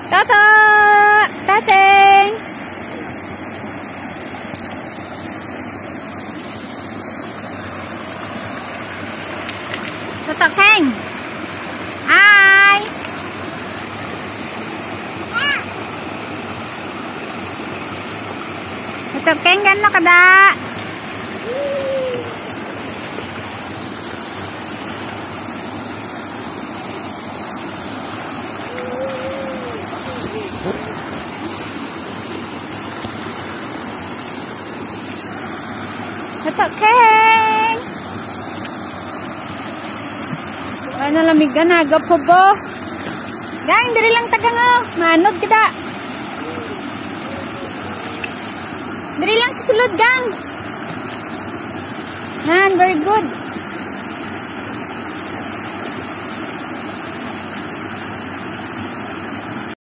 Toto! Tateng! Toto Keng! Hai! Toto Keng kan no kada? Toto Keng! Ano lamig ka na, gapo po. Gang, diri lang tagang oh. Manod kita. Diri lang sa sulod, gang. Man, very good.